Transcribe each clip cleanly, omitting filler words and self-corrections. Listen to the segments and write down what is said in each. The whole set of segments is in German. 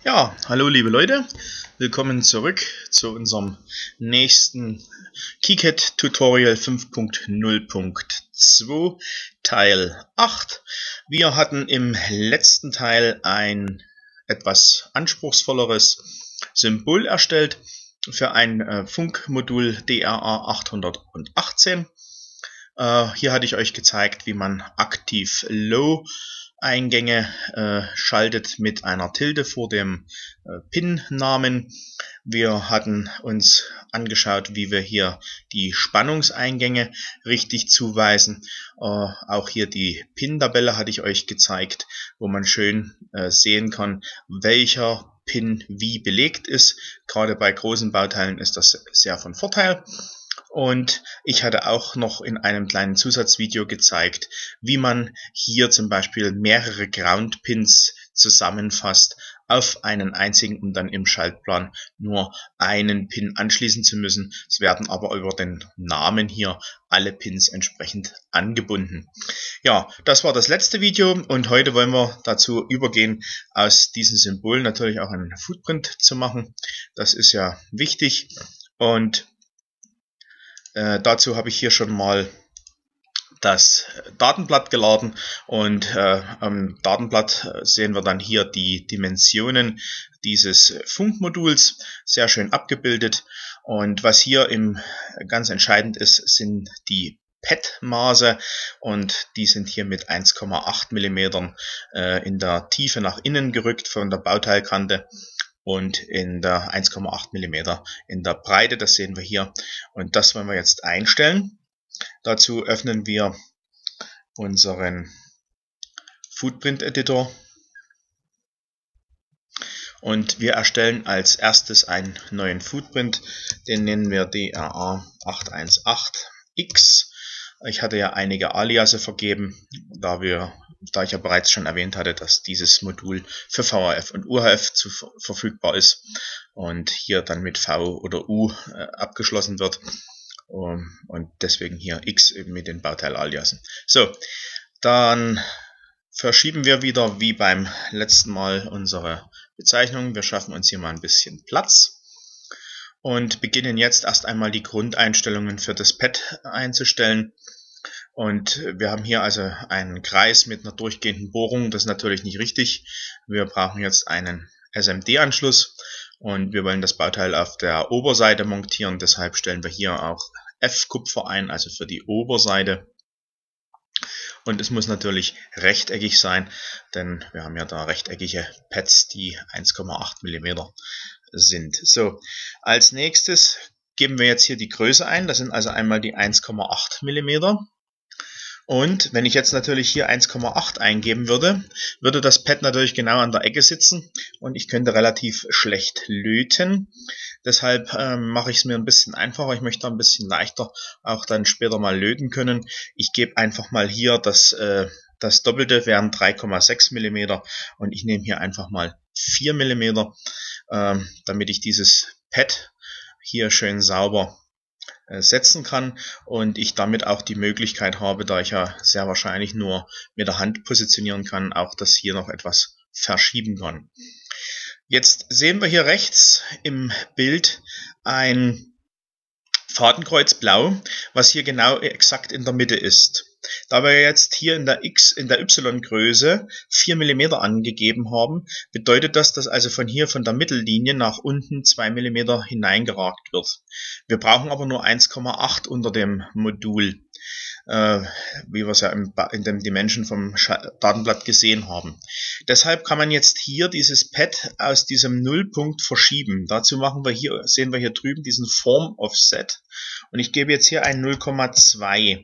Ja, hallo liebe Leute, willkommen zurück zu unserem nächsten KiCad Tutorial 5.0.2 Teil 8. Wir hatten im letzten Teil ein etwas anspruchsvolleres Symbol erstellt für ein Funkmodul DRA 818. Hier hatte ich euch gezeigt, wie man aktiv Low Eingänge schaltet mit einer Tilde vor dem Pin-Namen. Wir hatten uns angeschaut, wie wir hier die Spannungseingänge richtig zuweisen. Auch hier die Pin-Tabelle hatte ich euch gezeigt, wo man schön sehen kann, welcher Pin wie belegt ist. Gerade bei großen Bauteilen ist das sehr von Vorteil. Und ich hatte auch noch in einem kleinen Zusatzvideo gezeigt, wie man hier zum Beispiel mehrere Ground-Pins zusammenfasst auf einen einzigen, um dann im Schaltplan nur einen Pin anschließen zu müssen. Es werden aber über den Namen hier alle Pins entsprechend angebunden. Ja, das war das letzte Video und heute wollen wir dazu übergehen, aus diesen Symbolen natürlich auch einen Footprint zu machen. Das ist ja wichtig und dazu habe ich hier schon mal das Datenblatt geladen und am Datenblatt sehen wir dann hier die Dimensionen dieses Funkmoduls sehr schön abgebildet. Und was hier ganz entscheidend ist, sind die Pad-Maße und die sind hier mit 1,8 mm in der Tiefe nach innen gerückt von der Bauteilkante. Und in der 1,8 mm in der Breite, das sehen wir hier. Und das wollen wir jetzt einstellen. Dazu öffnen wir unseren Footprint Editor. Und wir erstellen als erstes einen neuen Footprint. Den nennen wir DRA 818X. Ich hatte ja einige Aliase vergeben, da ich ja bereits schon erwähnt hatte, dass dieses Modul für VHF und UHF verfügbar ist und hier dann mit V oder U abgeschlossen wird und deswegen hier X mit den Bauteil-Aliasen. So, dann verschieben wir wieder wie beim letzten Mal unsere Bezeichnung. Wir schaffen uns hier mal ein bisschen Platz und beginnen jetzt erst einmal die Grundeinstellungen für das Pad einzustellen. Und wir haben hier also einen Kreis mit einer durchgehenden Bohrung. Das ist natürlich nicht richtig. Wir brauchen jetzt einen SMD-Anschluss und wir wollen das Bauteil auf der Oberseite montieren. Deshalb stellen wir hier auch F-Kupfer ein, also für die Oberseite. Und es muss natürlich rechteckig sein, denn wir haben ja da rechteckige Pads, die 1,8 mm sind. So, als nächstes geben wir jetzt hier die Größe ein. Das sind also einmal die 1,8 mm. Und wenn ich jetzt natürlich hier 1,8 eingeben würde, würde das Pad natürlich genau an der Ecke sitzen und ich könnte relativ schlecht löten. Deshalb mache ich es mir ein bisschen einfacher. Ich möchte ein bisschen leichter auch dann später mal löten können. Ich gebe einfach mal hier das Doppelte wären 3,6 mm und ich nehme hier einfach mal 4 mm, damit ich dieses Pad hier schön sauber setzen kann und ich damit auch die Möglichkeit habe, da ich ja sehr wahrscheinlich nur mit der Hand positionieren kann, auch das hier noch etwas verschieben kann. Jetzt sehen wir hier rechts im Bild ein Fadenkreuz blau, was hier genau exakt in der Mitte ist. Da wir jetzt hier in der Y-Größe 4 mm angegeben haben, bedeutet das, dass also von der Mittellinie nach unten 2 mm hineingeragt wird. Wir brauchen aber nur 1,8 unter dem Modul, wie wir es ja in dem Dimension vom Datenblatt gesehen haben. Deshalb kann man jetzt hier dieses Pad aus diesem Nullpunkt verschieben. Dazu sehen wir hier drüben diesen Form Offset und ich gebe jetzt hier ein 0,2.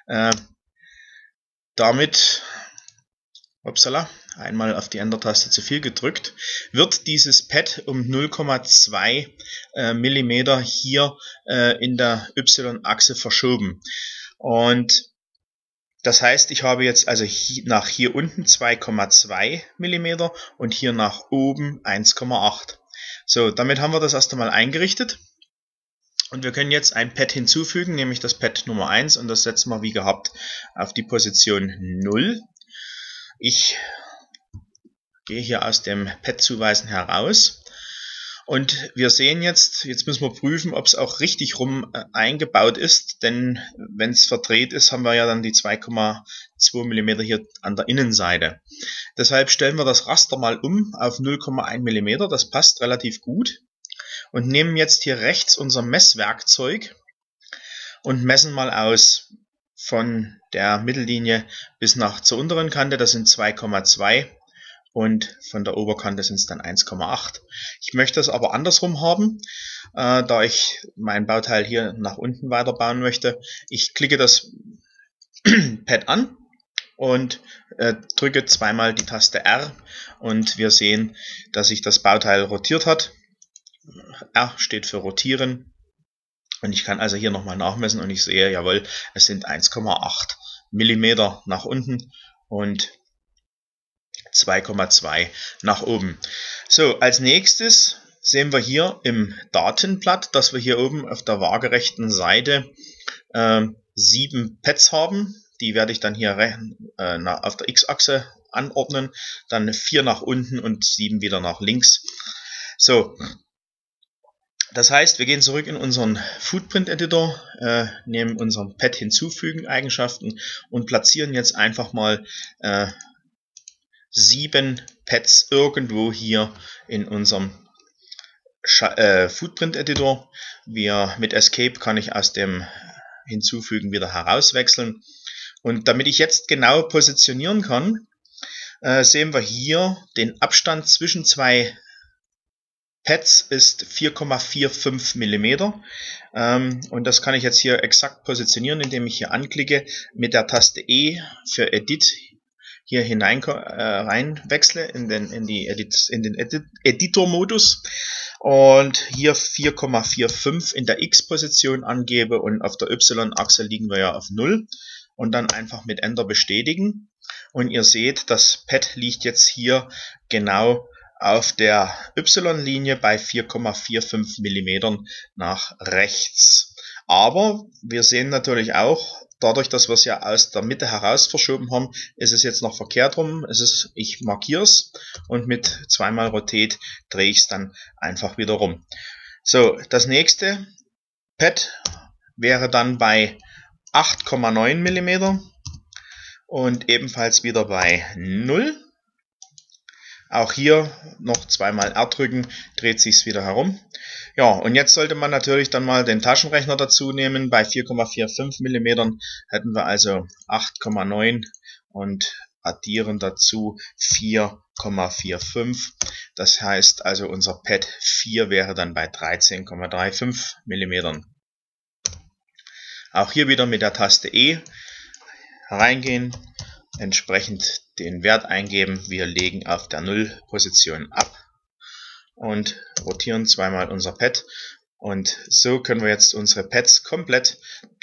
Damit, upsala, einmal auf die Enter-Taste zu viel gedrückt, wird dieses Pad um 0,2 mm hier in der Y-Achse verschoben. Und das heißt, ich habe jetzt also nach hier unten 2,2 mm und hier nach oben 1,8. So, damit haben wir das erst einmal eingerichtet. Und wir können jetzt ein Pad hinzufügen, nämlich das Pad Nummer 1 und das setzen wir wie gehabt auf die Position 0. Ich gehe hier aus dem Pad-Zuweisen heraus. Und wir sehen jetzt müssen wir prüfen, ob es auch richtig rum eingebaut ist, denn wenn es verdreht ist, haben wir ja dann die 2,2 mm hier an der Innenseite. Deshalb stellen wir das Raster mal um auf 0,1 mm, das passt relativ gut. Und nehmen jetzt hier rechts unser Messwerkzeug und messen mal aus von der Mittellinie bis zur unteren Kante, das sind 2,2. Und von der Oberkante sind es dann 1,8. Ich möchte es aber andersrum haben, da ich mein Bauteil hier nach unten weiterbauen möchte. Ich klicke das Pad an und drücke zweimal die Taste R und wir sehen, dass sich das Bauteil rotiert hat. R steht für rotieren und ich kann also hier nochmal nachmessen und ich sehe, jawohl, es sind 1,8 mm nach unten und 2,2 nach oben. So, als nächstes sehen wir hier im Datenblatt, dass wir hier oben auf der waagerechten Seite 7 Pads haben. Die werde ich dann hier auf der X-Achse anordnen. Dann 4 nach unten und 7 wieder nach links. So, das heißt, wir gehen zurück in unseren Footprint Editor, nehmen unseren Pad hinzufügen Eigenschaften und platzieren jetzt einfach mal 7 Pads irgendwo hier in unserem Footprint Editor. Mit Escape kann ich aus dem Hinzufügen wieder herauswechseln. Und damit ich jetzt genau positionieren kann, sehen wir hier den Abstand zwischen zwei Pads ist 4,45 mm. Und das kann ich jetzt hier exakt positionieren, indem ich hier anklicke, mit der Taste E für Edit hier rein wechsle in den Editor-Modus und hier 4,45 in der X-Position angebe und auf der Y-Achse liegen wir ja auf 0 und dann einfach mit Enter bestätigen. Und ihr seht, das Pad liegt jetzt hier genau auf der Y-Linie bei 4,45 mm nach rechts. Aber wir sehen natürlich auch, dadurch, dass wir es ja aus der Mitte heraus verschoben haben, ist es jetzt noch verkehrt rum. Ich markiere es und mit zweimal Rotate drehe ich es dann einfach wieder rum. So, das nächste Pad wäre dann bei 8,9 mm und ebenfalls wieder bei 0. Auch hier noch zweimal R drücken, dreht sich es wieder herum. Ja, und jetzt sollte man natürlich dann mal den Taschenrechner dazu nehmen. Bei 4,45 mm hätten wir also 8,9 und addieren dazu 4,45. Das heißt also unser Pad 4 wäre dann bei 13,35 mm. Auch hier wieder mit der Taste E reingehen, entsprechend den Wert eingeben. Wir legen auf der 0-Position ab und rotieren zweimal unser Pad. Und so können wir jetzt unsere Pads komplett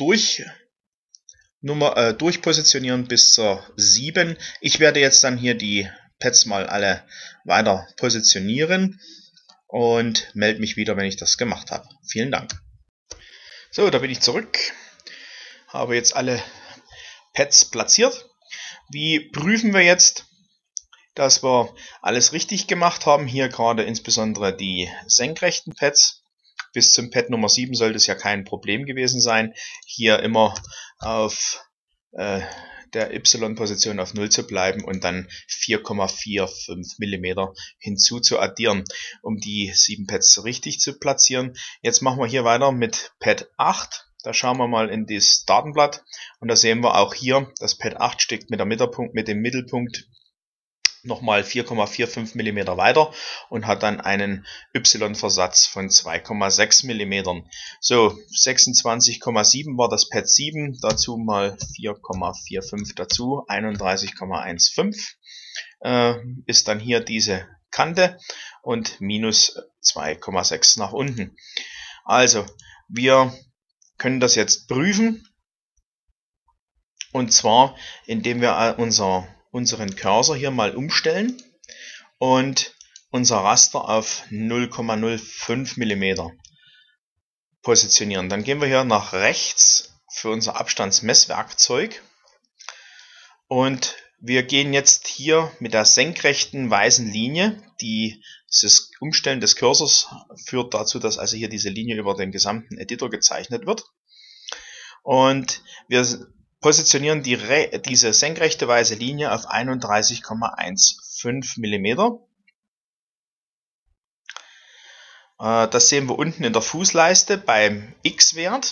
durchpositionieren bis zur 7. Ich werde jetzt dann hier die Pads mal alle weiter positionieren und melde mich wieder, wenn ich das gemacht habe. Vielen Dank. So, da bin ich zurück. Habe jetzt alle Pads platziert. Wie prüfen wir jetzt, dass wir alles richtig gemacht haben? Hier gerade insbesondere die senkrechten Pads. Bis zum Pad Nummer 7 sollte es ja kein Problem gewesen sein. Hier immer auf der Y-Position auf 0 zu bleiben und dann 4,45 mm hinzu zu addieren, um die 7 Pads richtig zu platzieren. Jetzt machen wir hier weiter mit Pad 8. Da schauen wir mal in das Datenblatt und da sehen wir auch hier, das Pad 8 steckt mit dem Mittelpunkt nochmal 4,45 mm weiter und hat dann einen Y-Versatz von 2,6 mm. So, 26,7 war das Pad 7, dazu mal 4,45 dazu, 31,15 ist dann hier diese Kante und minus 2,6 nach unten. Also, wir können das jetzt prüfen und zwar indem wir unseren Cursor hier mal umstellen und unser Raster auf 0,05 mm positionieren. Dann gehen wir hier nach rechts für unser Abstandsmesswerkzeug und Wir gehen jetzt hier mit der senkrechten weißen Linie. Dieses Umstellen des Cursors führt dazu, dass also hier diese Linie über den gesamten Editor gezeichnet wird. Und wir positionieren diese senkrechte weiße Linie auf 31,15 mm. Das sehen wir unten in der Fußleiste beim X-Wert.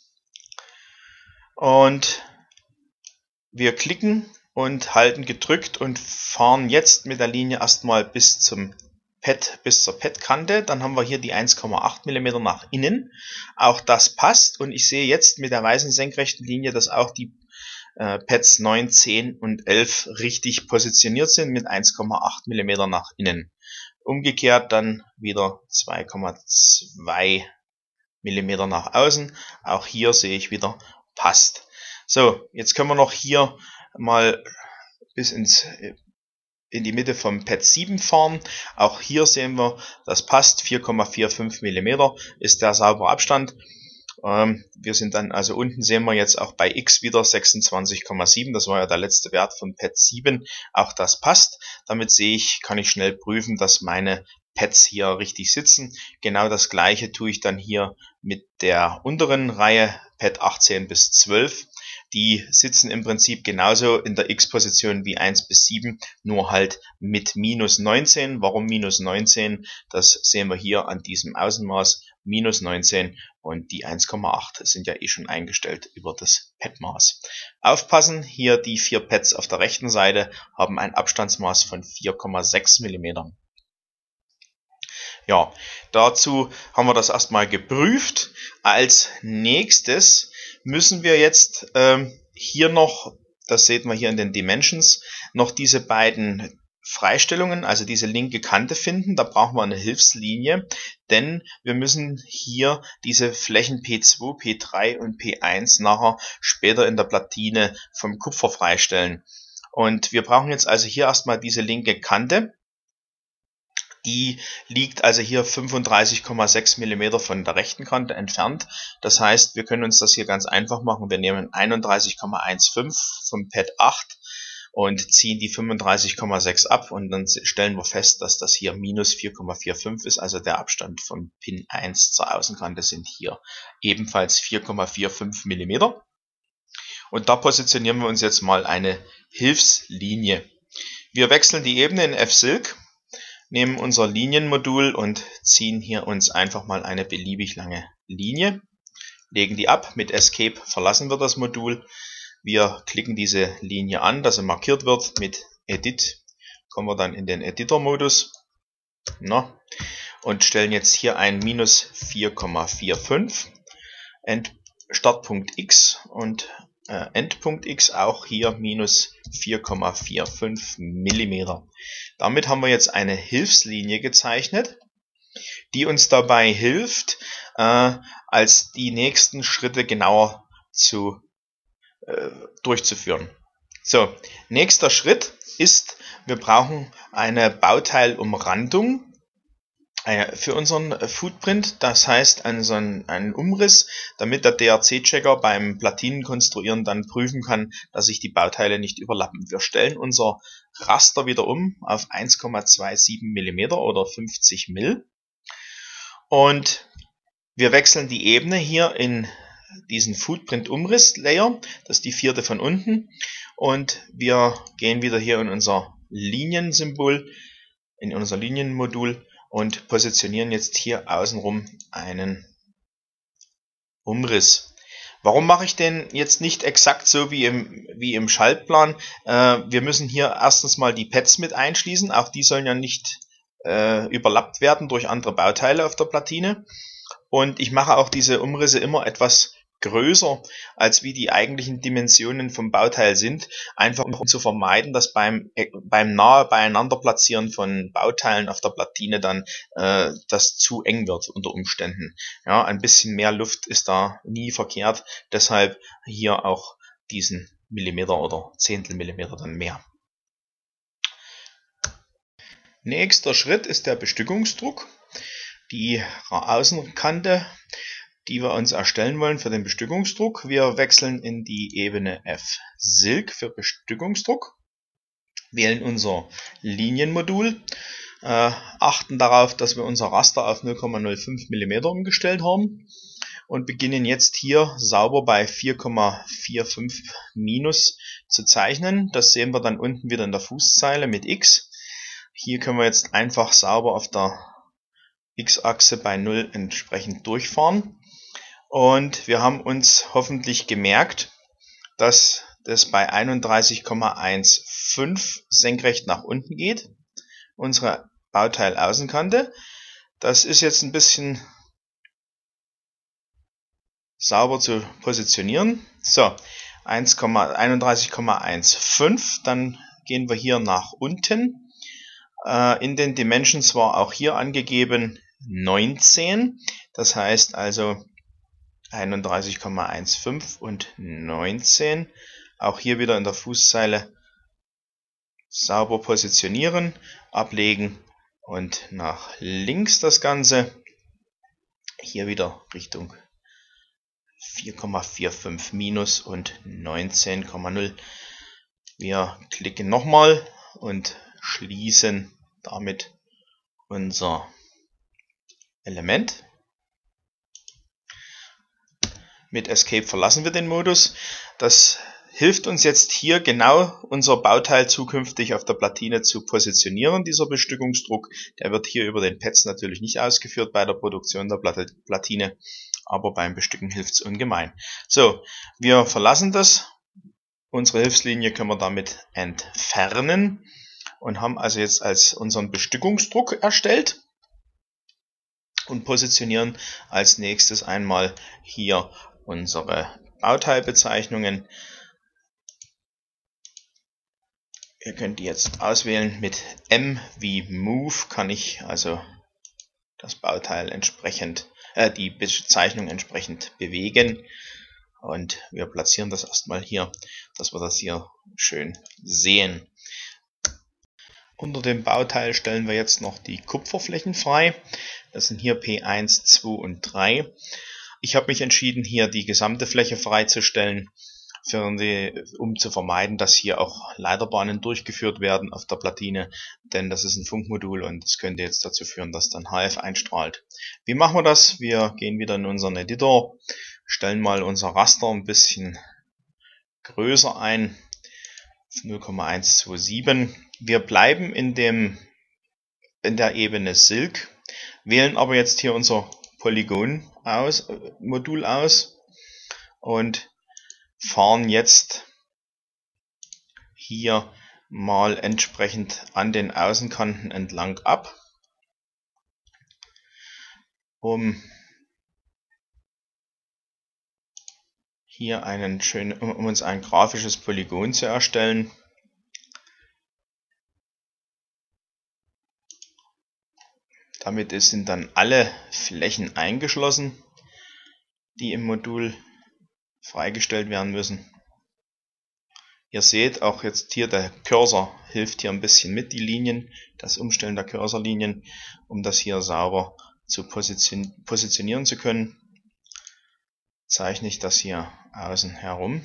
Und wir klicken und halten gedrückt und fahren jetzt mit der Linie erstmal bis zur Pad-Kante. Dann haben wir hier die 1,8 mm nach innen. Auch das passt und ich sehe jetzt mit der weißen senkrechten Linie, dass auch die Pads 9, 10 und 11 richtig positioniert sind mit 1,8 mm nach innen. Umgekehrt dann wieder 2,2 mm nach außen. Auch hier sehe ich wieder, passt. So, jetzt können wir noch hier mal bis in die Mitte vom Pad 7 fahren. Auch hier sehen wir, das passt. 4,45 mm ist der saubere Abstand. Wir sind dann, also unten sehen wir jetzt auch bei X wieder 26,7. Das war ja der letzte Wert von Pad 7. Auch das passt. Damit kann ich schnell prüfen, dass meine Pads hier richtig sitzen. Genau das gleiche tue ich dann hier mit der unteren Reihe, Pad 18 bis 12. Die sitzen im Prinzip genauso in der X-Position wie 1 bis 7, nur halt mit minus 19. Warum minus 19? Das sehen wir hier an diesem Außenmaß, minus 19, und die 1,8 sind ja eh schon eingestellt über das Padmaß. Aufpassen, hier die 4 Pads auf der rechten Seite haben ein Abstandsmaß von 4,6 mm. Ja, dazu haben wir das erstmal geprüft. Als nächstes müssen wir jetzt hier noch, das sieht man hier in den Dimensions, noch diese beiden Freistellungen, also diese linke Kante finden. Da brauchen wir eine Hilfslinie, denn wir müssen hier diese Flächen P2, P3 und P1 nachher später in der Platine vom Kupfer freistellen. Und wir brauchen jetzt also hier erstmal diese linke Kante. Die liegt also hier 35,6 mm von der rechten Kante entfernt. Das heißt, wir können uns das hier ganz einfach machen. Wir nehmen 31,15 vom Pad 8 und ziehen die 35,6 ab und dann stellen wir fest, dass das hier minus 4,45 ist. Also der Abstand von Pin 1 zur Außenkante sind hier ebenfalls 4,45 mm. Und da positionieren wir uns jetzt mal eine Hilfslinie. Wir wechseln die Ebene in F-Silk, nehmen unser Linienmodul und ziehen hier uns einfach mal eine beliebig lange Linie, legen die ab, mit Escape verlassen wir das Modul, wir klicken diese Linie an, dass sie markiert wird mit Edit, kommen wir dann in den Editor-Modus und stellen jetzt hier ein minus 4,45, Startpunkt X und Endpunkt X auch hier minus 4,45 mm. Damit haben wir jetzt eine Hilfslinie gezeichnet, die uns dabei hilft, als die nächsten Schritte genauer durchzuführen. So, nächster Schritt ist, wir brauchen eine Bauteilumrandung für unseren Footprint, das heißt einen Umriss, damit der DRC-Checker beim Platinenkonstruieren dann prüfen kann, dass sich die Bauteile nicht überlappen. Wir stellen unser Raster wieder um auf 1,27 mm oder 50 mm und wir wechseln die Ebene hier in diesen Footprint-Umriss-Layer, das ist die 4. von unten, und wir gehen wieder hier in unser Liniensymbol, in unser Linienmodul und positionieren jetzt hier außenrum einen Umriss. Warum mache ich den jetzt nicht exakt so wie im Schaltplan? Wir müssen hier erstens mal die Pads mit einschließen, auch die sollen ja nicht überlappt werden durch andere Bauteile auf der Platine. Und ich mache auch diese Umrisse immer etwas größer, als wie die eigentlichen Dimensionen vom Bauteil sind, einfach um zu vermeiden, dass beim nahe beieinander platzieren von Bauteilen auf der Platine dann das zu eng wird unter Umständen. Ja, ein bisschen mehr Luft ist da nie verkehrt, deshalb hier auch diesen Millimeter oder Zehntel Millimeter dann mehr. Nächster Schritt ist der Bestückungsdruck. Die Außenkante, die wir uns erstellen wollen für den Bestückungsdruck. Wir wechseln in die Ebene F-Silk für Bestückungsdruck. wählen unser Linienmodul, achten darauf, dass wir unser Raster auf 0,05 mm umgestellt haben und beginnen jetzt hier sauber bei 4,45 minus zu zeichnen. Das sehen wir dann unten wieder in der Fußzeile mit X. Hier können wir jetzt einfach sauber auf der X-Achse bei 0 entsprechend durchfahren. Und wir haben uns hoffentlich gemerkt, dass das bei 31,15 senkrecht nach unten geht. Unsere Bauteilaußenkante. Das ist jetzt ein bisschen sauber zu positionieren. So, 31,15. Dann gehen wir hier nach unten. In den Dimensions war auch hier angegeben 19. Das heißt also 31,15 und 19. Auch hier wieder in der Fußzeile sauber positionieren, ablegen und nach links das Ganze. Hier wieder Richtung 4,45 minus und 19,0. Wir klicken nochmal und schließen damit unser Element. Mit Escape verlassen wir den Modus. Das hilft uns jetzt hier genau unser Bauteil zukünftig auf der Platine zu positionieren. Dieser Bestückungsdruck, der wird hier über den Pads natürlich nicht ausgeführt bei der Produktion der Platine, aber beim Bestücken hilft es ungemein. So, wir verlassen das. Unsere Hilfslinie können wir damit entfernen und haben also jetzt als unseren Bestückungsdruck erstellt und positionieren als nächstes einmal hier unsere Bauteilbezeichnungen. Ihr könnt die jetzt auswählen. Mit M wie Move kann ich also das Bauteil entsprechend, die Bezeichnung entsprechend bewegen. Und wir platzieren das erstmal hier, dass wir das hier schön sehen. Unter dem Bauteil stellen wir jetzt noch die Kupferflächen frei. Das sind hier P1, 2 und 3. Ich habe mich entschieden, hier die gesamte Fläche freizustellen, um zu vermeiden, dass hier auch Leiterbahnen durchgeführt werden auf der Platine, denn das ist ein Funkmodul und es könnte jetzt dazu führen, dass dann HF einstrahlt. Wie machen wir das? Wir gehen wieder in unseren Editor, stellen mal unser Raster ein bisschen größer ein, 0,127. Wir bleiben in der Ebene Silk, wählen aber jetzt hier unser Polygon-Modul aus und fahren jetzt hier mal entsprechend an den Außenkanten entlang ab, um hier um uns ein grafisches Polygon zu erstellen. Damit sind dann alle Flächen eingeschlossen, die im Modul freigestellt werden müssen. Ihr seht auch jetzt hier, der Cursor hilft hier ein bisschen mit, die Linien, das Umstellen der Cursorlinien, um das hier sauber zu positionieren zu können. Zeichne ich das hier außen herum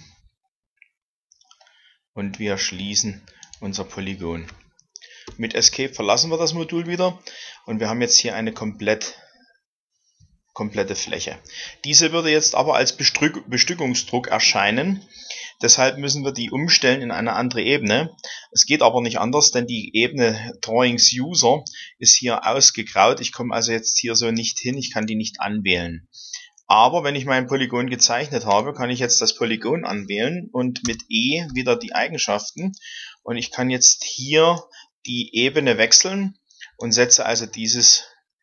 und wir schließen unser Polygon. Mit Escape verlassen wir das Modul wieder und wir haben jetzt hier eine komplette Fläche. Diese würde jetzt aber als Bestückungsdruck erscheinen. Deshalb müssen wir die umstellen in eine andere Ebene. Es geht aber nicht anders, denn die Ebene Drawings User ist hier ausgegraut. Ich komme also jetzt hier so nicht hin, ich kann die nicht anwählen. Aber wenn ich mein Polygon gezeichnet habe, kann ich jetzt das Polygon anwählen und mit E wieder die Eigenschaften. Und ich kann jetzt hier die Ebene wechseln und setze also diese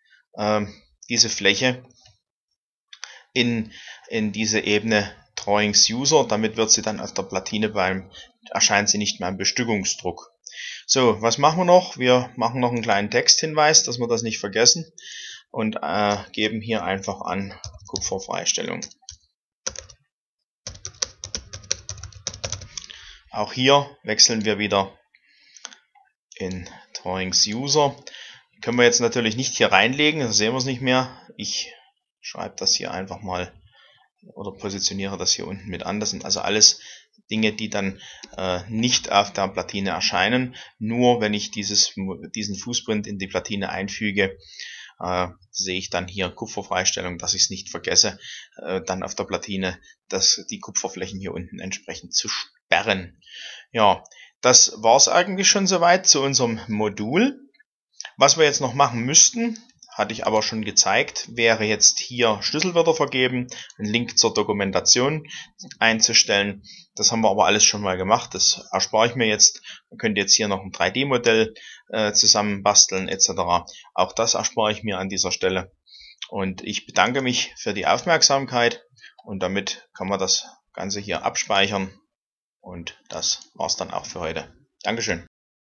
Fläche in diese Ebene Drawings User. Damit wird sie dann auf der Platine erscheint sie nicht mehr im Bestückungsdruck. So, was machen wir noch? Wir machen noch einen kleinen Texthinweis, dass wir das nicht vergessen und geben hier einfach an Kupferfreistellung. Auch hier wechseln wir wieder in Drawings User. Können wir jetzt natürlich nicht hier reinlegen, das sehen wir es nicht mehr. Ich schreibe das hier einfach mal oder positioniere das hier unten mit an. Das sind also alles Dinge, die dann nicht auf der Platine erscheinen. Nur wenn ich diesen Fußprint in die Platine einfüge, sehe ich dann hier Kupferfreistellung, dass ich es nicht vergesse, dann auf der Platine die Kupferflächen hier unten entsprechend zu sperren. Ja, das war es eigentlich schon soweit zu unserem Modul. Was wir jetzt noch machen müssten, hatte ich aber schon gezeigt, wäre jetzt hier Schlüsselwörter vergeben, einen Link zur Dokumentation einzustellen. Das haben wir aber alles schon mal gemacht, das erspare ich mir jetzt. Man könnte jetzt hier noch ein 3D-Modell zusammenbasteln etc. Auch das erspare ich mir an dieser Stelle. Und ich bedanke mich für die Aufmerksamkeit und damit kann man das Ganze hier abspeichern. Und das war's dann auch für heute. Dankeschön.